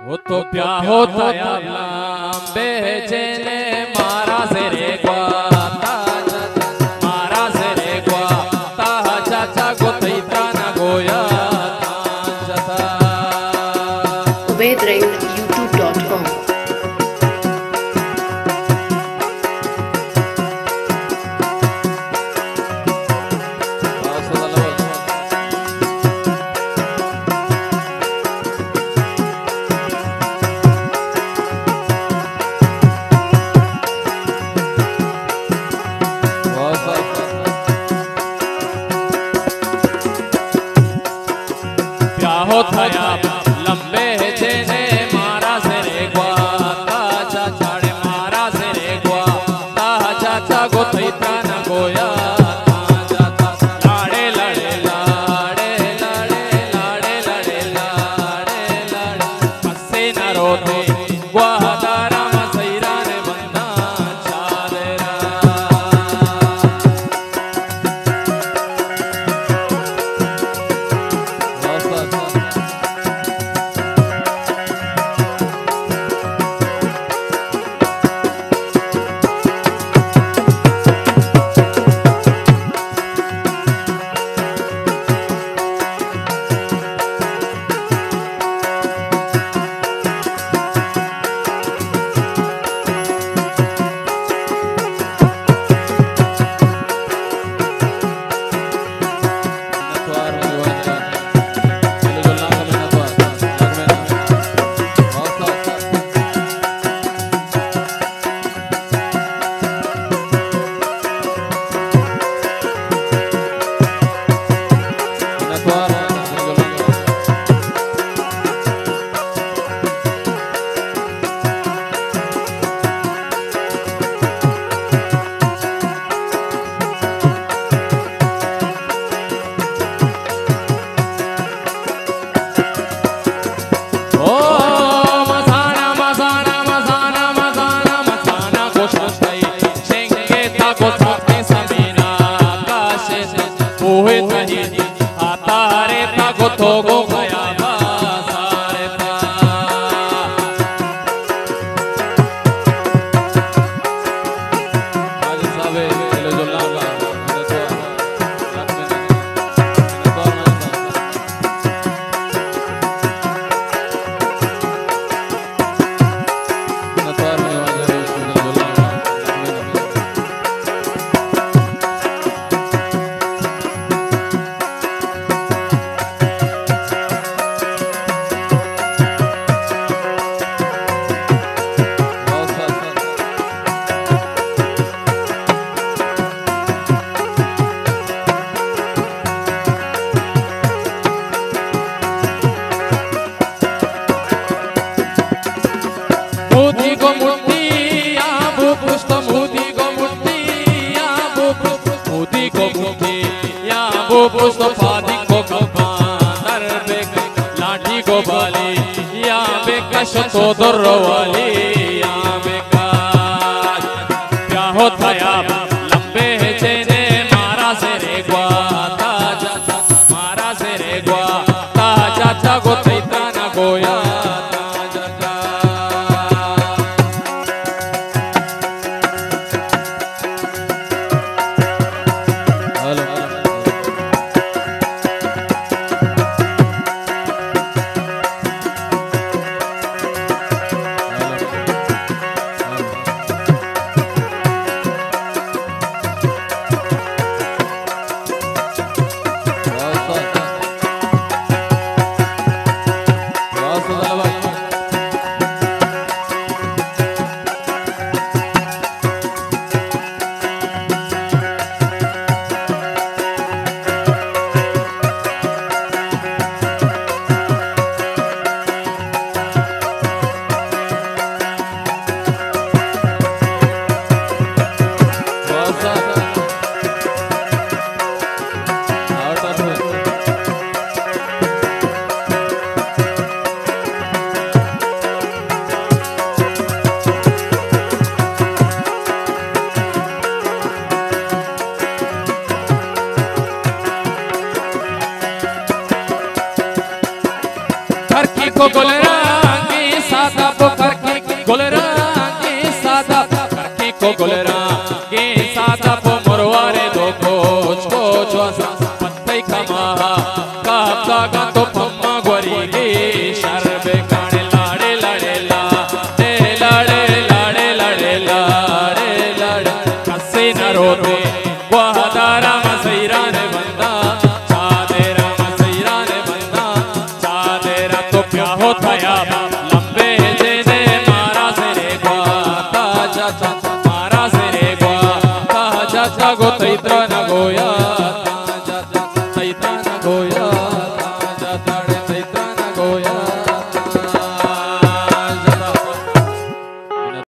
वो तो प्यार होता बेचे ने मारा से रे मारा से रे चाचा गोतैता ना गोया ubaidring.youtube.com थया लंबे जेने मारा से रे चाचा रे मारा से रे चाचा गोतैता न गोया लाड़े लड़े लाड़े लड़े लाड़े लड़े लाड़े लड़े हंसे न रोते ग्वादारा मसैरा रे बंदा चादरा आता रे ता गोथो गो गया सारे ता आज सबे ले जो लागा मुदी को मुट्ठी आबू पुष्प मुदी को मुट्ठी आबू पुष्प मुदी को मुट्ठी आबू पुष्प फादी को कपांदर बेक लाठी को बाली या बेकश तो दरवाली या बेका क्या होता या लंबे जेने मारा से रे चाचा मारा से रे चाचा गोतैता ना गोया को गुलरा के सादा पो मोरवारे दो कोच वासा पत्ते खमा का तो पम्मा गोरी के शरबे काने लाड़े लाड़े ला दे लाड़े लाड़े लाड़े लाड़े लाड़े कसे न रोते वहदारा मसैरा ने बंदा चादेरा मसैरा ने बंदा चादेरा तो क्या होता या लंबे जेने मारा से रे ग्वा ताजा मारा से रे ग्वा ताजा गोतई